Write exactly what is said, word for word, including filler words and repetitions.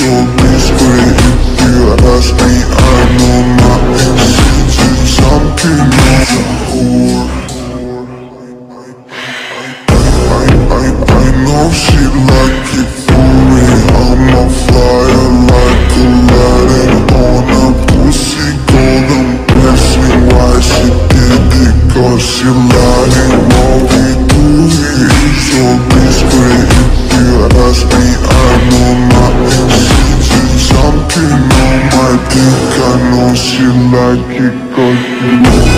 so desperate. If you ask me, I know nothing since you something as a whore. I, I, I know she like it for me. I'm a flyer like Aladdin on a pussy golden blessing. Why she did it? Cause she lying. What we do here is so desperate. If you ask me, I know nothing since you something on my dick. I know she like it cause you